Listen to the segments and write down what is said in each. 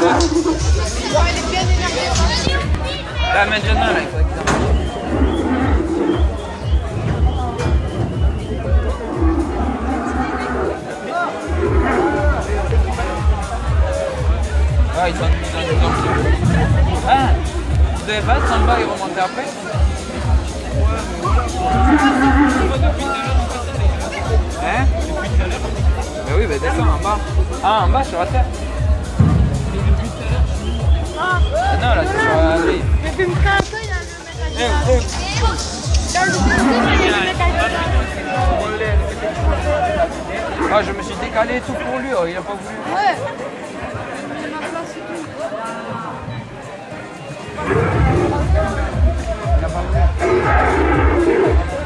Elle est bien énervée. Là, maintenant, là, il faudrait qu'il en... Ah, ils sont Ah, vous devez pas être en bas et remonter après? Hein? Ben oui, ben descends en bas. Ah, en bas sur la terre. Ah non, là, c'est sur la grille. Mais tu me ferais un peu, il y a le mec à dire. Dans le film, il y a le mec à dire. Ah, je me suis décalé tout pour lui, oh, il a pas voulu. Ouais. Il a pas voulu.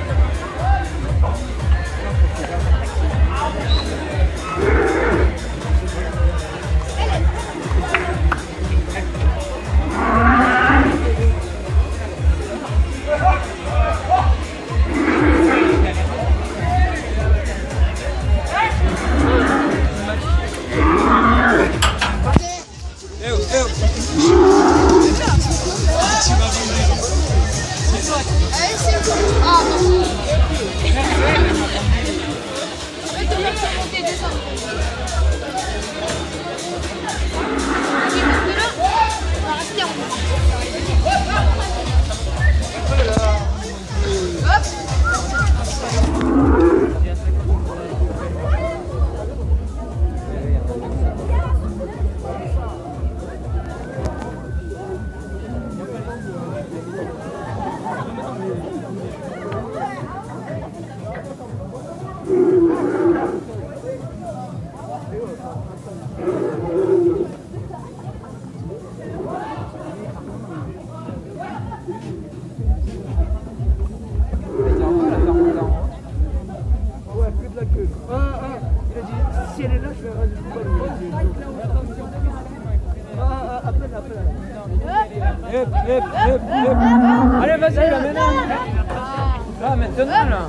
Allez, vas-y, là, maintenant. Ah, maintenant, là.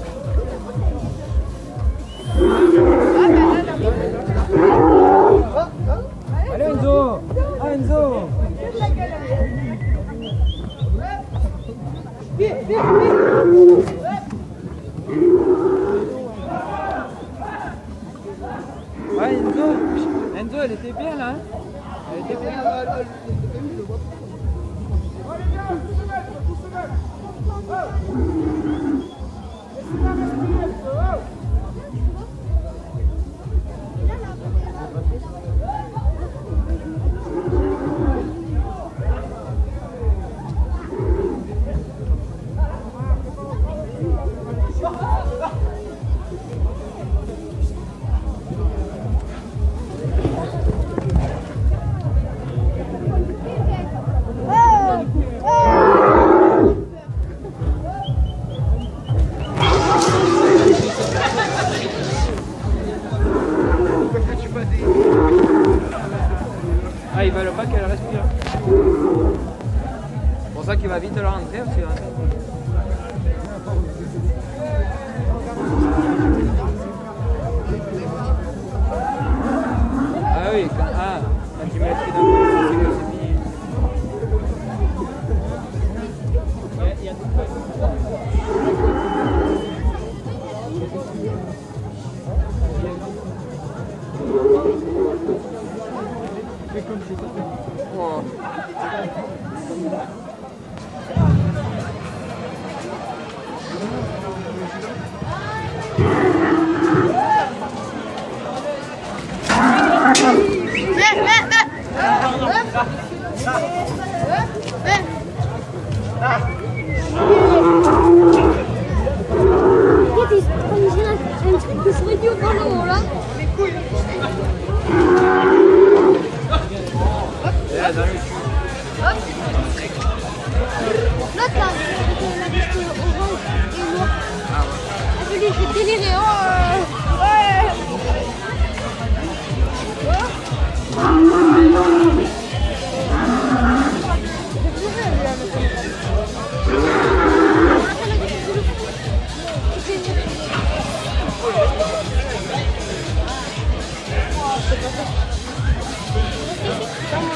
Allez, Enzo. Ah, Enzo. Ouais, Enzo. Enzo, elle était bien, là. Elle était bien. Ah, ils veulent pas qu'elle respire. C'est pour ça qu'il va vite le rentrer aussi. Hein. Ah oui, quand tu mets le pied dans le c'est que c'est fini. Il y a Oh. Un truc de ce idiot dans l'eau là. Les couilles. L'autre là, la veste orange et noire. Je vais délirer. Ouais. C'est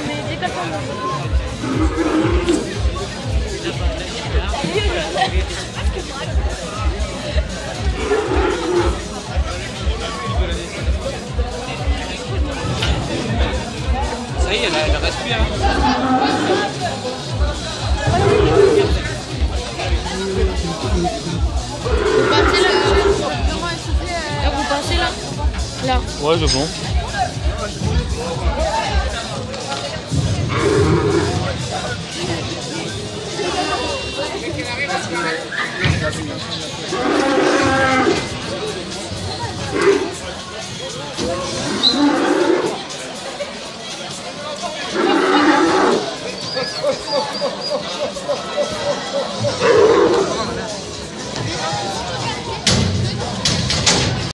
Ça y est, elle respire. Passez là, comment essouffler. Vous passez là. Là. Ouais, c'est bon. Thank you.